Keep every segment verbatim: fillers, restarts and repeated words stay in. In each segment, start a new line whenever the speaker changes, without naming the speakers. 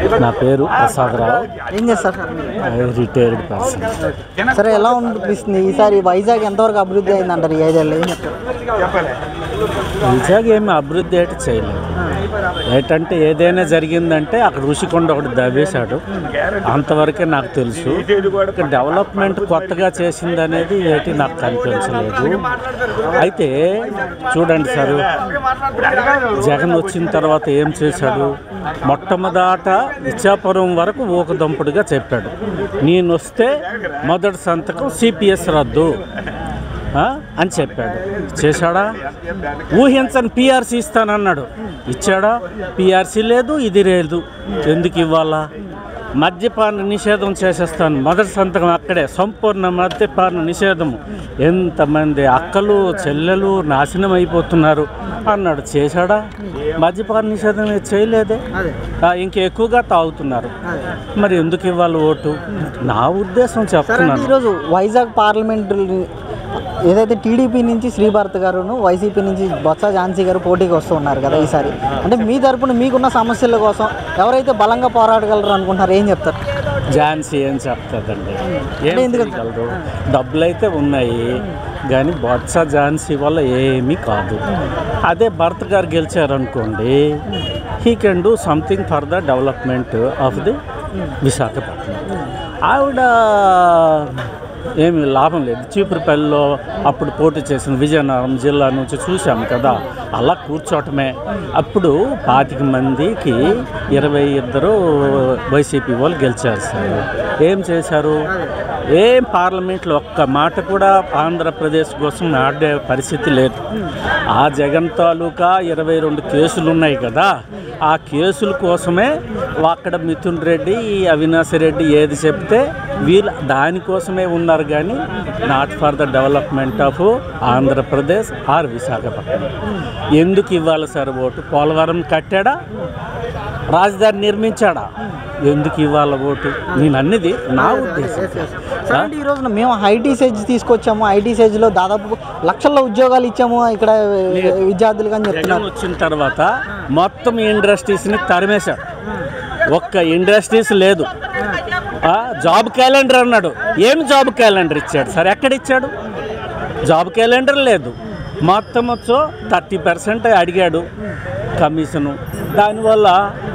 నా పేరు ప్రసాదరావు.
ఏం చేస్తారు సార్?
Retired person.
సరే, ఎలా అనిపిస్తుంది ఈసారి వైజాగ్ ఎంతవరకు అభివృద్ధి అయిందంటారు ఈ ఐదేళ్ళు? ఏం చెప్తారు?
వైజాగ్ ఏమి అభివృద్ధి అయితే చేయలేదు. ఏంటంటే ఏదైనా జరిగిందంటే అక్కడ ఋషికొండ ఒకటి దవ్వేశాడు, అంతవరకే నాకు తెలుసు. డెవలప్మెంట్ కొత్తగా చేసింది అనేది ఏంటి నాకు కనిపించలేదు. అయితే చూడండి సార్, జగన్ వచ్చిన తర్వాత ఏం చేశాడు? మొట్టమొదట ఇచ్చాపురం వరకు ఊకదంపుడుగా చెప్పాడు, నేను వస్తే మొదటి సంతకం సిపిఎస్ రద్దు అని చెప్పాడు. చేశాడా? ఊహించని పిఆర్సీ ఇస్తానన్నాడు, ఇచ్చాడా? పిఆర్సీ లేదు, ఇది లేదు. ఎందుకు ఇవ్వాలా? మద్యపాన నిషేధం చేసేస్తాను, మొదటి సంతకం అక్కడే, సంపూర్ణ మద్యపాన నిషేధము. ఎంతమంది అక్కలు చెల్లెలు నాశనం అయిపోతున్నారు అన్నాడు. చేశాడా? మద్యపాన నిషేధం చేయలేదే, ఇంకా ఎక్కువగా తాగుతున్నారు. మరి ఎందుకు ఇవ్వాలి ఓటు? నా ఉద్దేశం చెప్తున్నాను.
ఈరోజు వైజాగ్ పార్లమెంట్ ఏదైతే టీడీపీ నుంచి శ్రీభారత్ గారును వైసీపీ నుంచి బొత్స ఝాన్సీ గారు పోటీకి వస్తూ ఉన్నారు కదా ఈసారి, అంటే మీ తరపున మీకున్న సమస్యల కోసం ఎవరైతే బలంగా పోరాడగలరు అనుకుంటున్నారు, ఏం చెప్తారు?
ఝాన్సీ ఏం చెప్తుందండి, ఏం చేయగలరు? డబ్బులు అయితే ఉన్నాయి కానీ బొత్స ఝాన్సీ వల్ల ఏమీ కాదు. అదే భరత్ గారు గెలిచారనుకోండి, he can do something for the development of the Visakhapatnam. ఆవిడ ఏమి లాభం లేదు. చీపురుపల్లిలో అప్పుడు పోటీ చేసిన విజయనగరం జిల్లా నుంచి చూసాము కదా, అలా కూర్చోవటమే. అప్పుడు పాతిక మందికి ఇరవై ఇద్దరు వైసీపీ వాళ్ళు గెలిచారు సార్. ఏం చేశారు? ఏం పార్లమెంట్లో ఒక్క మాట కూడా ఆంధ్రప్రదేశ్ కోసం ఆడే పరిస్థితి లేదు. ఆ జగన్ తాలూకా ఇరవై రెండు కేసులు ఉన్నాయి కదా, ఆ కేసుల కోసమే అక్కడ మిథున్ రెడ్డి అవినాష్ రెడ్డి ఏది చెప్తే వీళ్ళు దానికోసమే ఉన్నారు కానీ not for the development of Andhra Pradesh or Visakhapatnam. ఎందుకు ఇవ్వాలి సార్ ఓటు? పోలవరం కట్టాడా? రాజధాని నిర్మించాడా? ఎందుకు ఇవ్వాలి ఓటు? నేను అన్నది నా ఉద్దేశం.
ఈ రోజున మేము ఐటీ సెజ్ తీసుకొచ్చాము, ఐటీ సెజ్లో దాదాపు లక్షల్లో ఉద్యోగాలు ఇచ్చాము ఇక్కడ విద్యార్థులుగా అని చెప్తున్నారు.
వచ్చిన తర్వాత మొత్తం ఇండస్ట్రీస్ని తరిమేశాడు, ఒక్క ఇండస్ట్రీస్ లేదు. జాబ్ క్యాలెండర్ అన్నాడు, ఏం జాబ్ క్యాలెండర్ ఇచ్చాడు సార్? ఎక్కడ ఇచ్చాడు? జాబ్ క్యాలెండర్ లేదు. మొత్తం వచ్చో థర్టీ పర్సెంట్ అడిగాడు కమిషను, దానివల్ల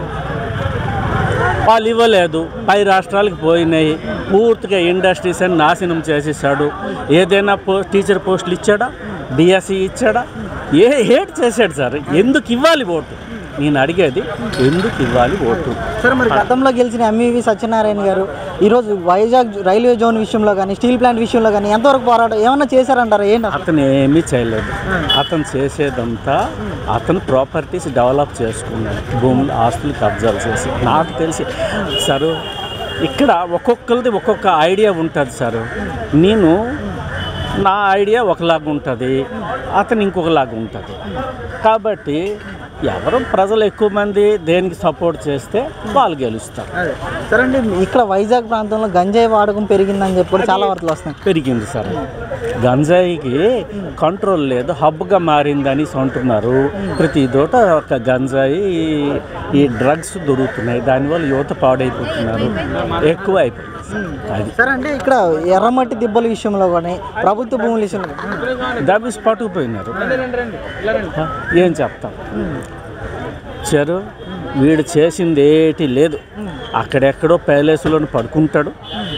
వాళ్ళు ఇవ్వలేదు, పై రాష్ట్రాలకు పోయినాయి. పూర్తిగా ఇండస్ట్రీస్ అని నాశనం చేసేసాడు. ఏదైనా పో టీచర్ పోస్టులు ఇచ్చాడా? డిఎస్సి ఇచ్చాడా? ఏ హేట్ చేశాడు సార్. ఎందుకు ఇవ్వాలి ఓటు? నేను అడిగేది ఎందుకు ఇవ్వాలి ఓటు?
సార్, మరి గతంలో గెలిచిన ఎంఈవి సత్యనారాయణ గారు ఈరోజు వైజాగ్ రైల్వే జోన్ విషయంలో కానీ స్టీల్ ప్లాంట్ విషయంలో కానీ ఎంతవరకు పోరాటం ఏమన్నా చేశారంటారా? ఏంటి?
అతను ఏమీ చేయలేదు. అతను చేసేదంతా అతను ప్రాపర్టీస్ డెవలప్ చేసుకున్నాడు, భూములు ఆస్తులు కబ్జాలు చేసి. నాకు తెలిసి సార్, ఇక్కడ ఒక్కొక్కరిది ఒక్కొక్క ఐడియా ఉంటుంది సార్. నేను నా ఐడియా ఒకలాగా ఉంటుంది, అతను ఇంకొకలాగా ఉంటుంది. కాబట్టి ఎవరు ప్రజలు ఎక్కువ మంది దేనికి సపోర్ట్ చేస్తే వాళ్ళు గెలుస్తారు.
సరే అండి, ఇక్కడ వైజాగ్ ప్రాంతంలో గంజాయి వాడకం పెరిగిందని చెప్పి చాలా వార్తలు వస్తాయి.
పెరిగింది సార్. గంజాయికి కంట్రోల్ లేదు, హబ్గా మారిందని అంటున్నారు. ప్రతి చోట ఒక గంజాయి ఈ డ్రగ్స్ దొరుకుతున్నాయి, దానివల్ల యువత పాడైపోతున్నారు, ఎక్కువ అయిపోయింది. అది
సరే అంటే ఇక్కడ ఎర్రమట్టి దిబ్బల విషయంలో కానీ ప్రభుత్వ భూముల విషయంలో
దబిస్ పట్టుకుపోయినారు. ఏం చెప్తాం? చెరు వీడు చేసింది ఏటి లేదు. అక్కడెక్కడో ప్యాలెస్లో పడుకుంటాడు,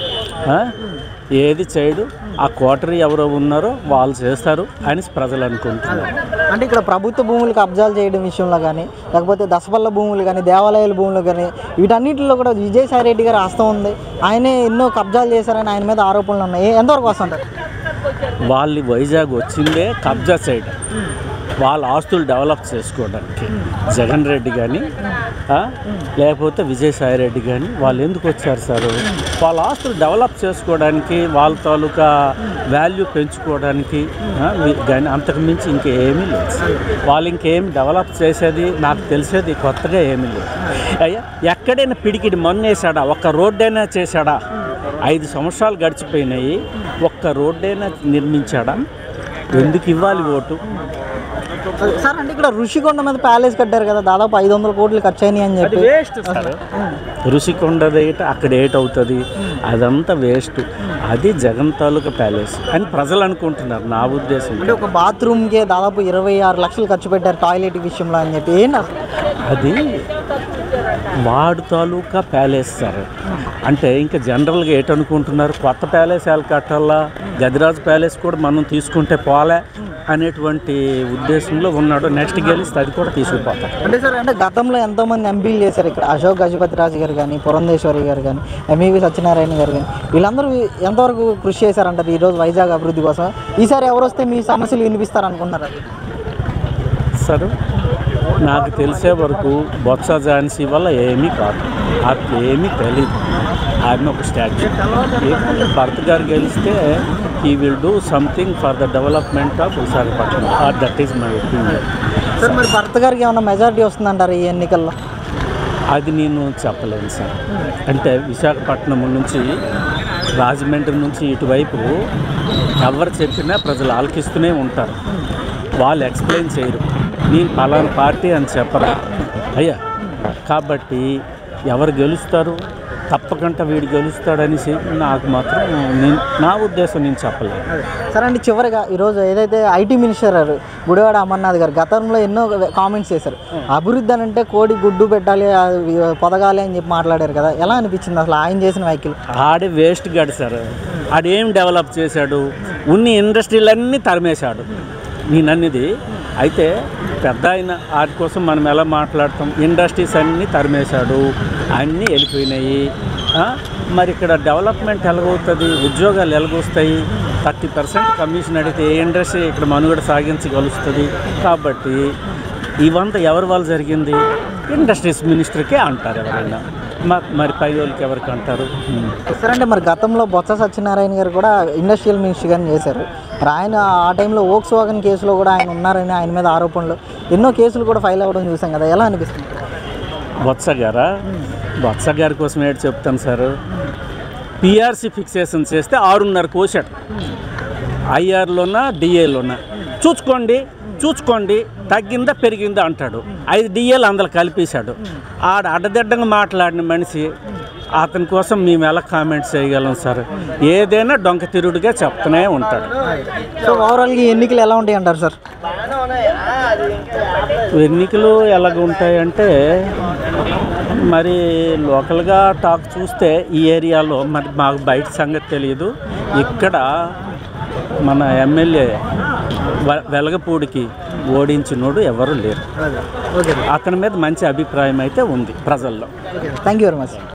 ఏది చేయడు. ఆ క్వార్టర్ ఎవరో ఉన్నారో వాళ్ళు చేస్తారు అని ప్రజలు అనుకుంటున్నారు.
అంటే ఇక్కడ ప్రభుత్వ భూములు కబ్జాలు చేయడం విషయంలో కానీ లేకపోతే దసపల్ల భూములు కానీ దేవాలయాల భూములు కానీ వీటన్నిటిలో కూడా విజయసాయి రెడ్డి గారి హస్తం ఉంది. ఆయనే ఎన్నో కబ్జాలు చేశారని ఆయన మీద ఆరోపణలు ఉన్నాయి. ఎంతవరకు వస్తుంటారు?
వాళ్ళు వైజాగ్ వచ్చిందే కబ్జా చేయడం, వాళ్ళ ఆస్తులు డెవలప్ చేసుకోవడానికి. జగన్ రెడ్డి కానీ లేకపోతే విజయసాయి రెడ్డి కానీ వాళ్ళు ఎందుకు వచ్చారు సార్? వాళ్ళ ఆస్తులు డెవలప్ చేసుకోవడానికి, వాళ్ళ తాలూకా వాల్యూ పెంచుకోవడానికి కానీ అంతకుమించి ఇంకేమీ లేదు. వాళ్ళు ఇంకేం డెవలప్ చేసేది నాకు తెలిసేది కొత్తగా ఏమీ లేదు. అయ్యా, ఎక్కడైనా పిడికిడి మొన్నేసాడా? ఒక్క రోడ్డైనా చేశాడా? ఐదు సంవత్సరాలు గడిచిపోయినాయి, ఒక్క రోడ్డైనా నిర్మించాడా? ఎందుకు ఇవ్వాలి ఓటు?
సార్ అంటే ఇక్కడ ఋషికొండ మీద ప్యాలెస్ కట్టారు కదా, దాదాపు ఐదు వందల కోట్లు ఖర్చు అయినాయి అని చెప్పి.
వేస్ట్ సార్, ఋషికొండది ఏట అక్కడ ఏట్ అవుతుంది, అదంతా వేస్ట్. అది జగన్ తాలూకా ప్యాలెస్ అని ప్రజలు అనుకుంటున్నారు. నా ఉద్దేశం
అంటే ఒక బాత్రూమ్కే దాదాపు ఇరవై ఆరు లక్షలు ఖర్చు పెట్టారు టాయిలెట్ విషయంలో అని చెప్పి. ఏంటి అసలు
అది వాడు తాలూకా ప్యాలెస్ సార్. అంటే ఇంకా జనరల్గా ఏటనుకుంటున్నారు, కొత్త ప్యాలెస్ ఎలా కట్టాలా, గదిరాజు ప్యాలెస్ కూడా మనం తీసుకుంటే పోలే అనేటువంటి ఉద్దేశంలో ఉన్నాడు. నెక్స్ట్ గెలిస్తే అది కూడా తీసుకుపోతాడు.
అంటే సార్ అంటే గతంలో ఎంతోమంది ఎంపీలు చేశారు ఇక్కడ, అశోక్ గజపతి రాజు గారు కానీ, పురంధేశ్వరి గారు కానీ, ఎంఈవి సత్యనారాయణ గారు కానీ, వీళ్ళందరూ ఎంతవరకు కృషి చేశారంటారు ఈరోజు వైజాగ్ అభివృద్ధి కోసం? ఈసారి ఎవరు వస్తే మీ సమస్యలు వినిపిస్తారు అనుకున్నారు
సార్? నాకు తెలిసే వరకు బొత్స ఝాన్సీ వల్ల ఏమీ కాదు, నాకు ఏమీ తెలీదు. ఆమె ఒక స్టాచ్యూ. భరత్ గారు గెలిస్తే he will do something for the development of Visakhapatnam. Or that is my opinion.
Sir మరి భరత్ గారికి ఏమైనా మెజారిటీ వస్తుందంటారు ఈ ఎన్నికల్లో?
అది నేను చెప్పలేను సార్. అంటే విశాఖపట్నం నుంచి రాజమండ్రి నుంచి ఇటువైపు ఎవరు చెప్పినా ప్రజలు ఆలకిస్తూనే ఉంటారు. వాళ్ళు ఎక్స్ప్లెయిన్ చేయరు, నేను పలానా పార్టీ అని చెప్పరా అయ్యా. కాబట్టి ఎవరు గెలుస్తారు, తప్పకుండా వీడు గెలుస్తాడనేసి నాకు మాత్రం నేను నా ఉద్దేశం నేను చెప్పలేదు.
సరే అండి, చివరిగా ఈరోజు ఏదైతే ఐటీ మినిస్టర్ గారు గుడివాడ అమర్నాథ్ గారు గతంలో ఎన్నో కామెంట్స్ చేశారు. అభివృద్ధి అని అంటే కోడి గుడ్డు పెట్టాలి, పొదగాలి అని చెప్పి మాట్లాడారు కదా, ఎలా అనిపించింది అసలు ఆయన చేసిన వ్యాఖ్యలు?
ఆడే వేస్ట్ గాడు సార్. ఆడేం డెవలప్ చేశాడు? ఉన్ని ఇండస్ట్రీలన్నీ తరిమేశాడు నేనన్నది. అయితే పెద్ద ఆయన వాటి కోసం మనం ఎలా మాట్లాడతాం? ఇండస్ట్రీస్ అన్నీ తరిమేశాడు, అన్నీ వెళ్ళిపోయినాయి. మరి ఇక్కడ డెవలప్మెంట్ ఎలాగవుతుంది, ఉద్యోగాలు ఎలాగొస్తాయి? థర్టీ పర్సెంట్ కమిషన్ అడిగితే ఏ ఇండస్ట్రీ ఇక్కడ మనుగడ సాగించగలుస్తుంది? కాబట్టి ఇవంతా ఎవరి వల్ల జరిగింది? ఇండస్ట్రీస్ మినిస్టర్కే అంటారు ఎవరైనా, మరి పై వాళ్ళకి ఎవరికి అంటారు?
సరే అంటే మరి గతంలో బొత్స సత్యనారాయణ గారు కూడా ఇండస్ట్రియల్ మినిస్టర్గానే చేశారు. మరి ఆయన ఆ టైంలో వోక్స్ వాగన్ కేసులో కూడా ఆయన ఉన్నారని ఆయన మీద ఆరోపణలు ఎన్నో కేసులు కూడా ఫైల్ అవ్వడం చూసాం కదా, ఎలా అనిపిస్తుంది?
బొత్స గారా? బొత్స గారి కోసం ఏంటి చెప్తాను సార్. పిఆర్సీ ఫిక్సేషన్ చేస్తే ఆరున్నర కోసాడు, ఐఆర్లోనా డిఏలోనా చూసుకోండి చూసుకోండి తగ్గిందా పెరిగిందా అంటాడు. ఐదు డిఏలు అందులో కలిపేశాడు. ఆడ అడ్డదిడ్డంగా మాట్లాడిన మనిషి, అతని కోసం మేము ఎలా కామెంట్స్ చేయగలం సార్? ఏదైనా డొంక తిరుగుడుగా చెప్తూనే ఉంటాడు.
సో ఓవరాల్గా ఎన్నికలు ఎలా ఉంటాయి అంటారు సార్?
ఎన్నికలు ఎలాగ ఉంటాయంటే మరి లోకల్గా టాక్ చూస్తే ఈ ఏరియాలో మరి మాకు బయట సంగతి తెలియదు. ఇక్కడ మన ఎమ్మెల్యే వెలగపూడికి ఓడించినోడు ఎవరు లేరు. అతని మీద మంచి అభిప్రాయం అయితే ఉంది ప్రజల్లో.
Thank you very much.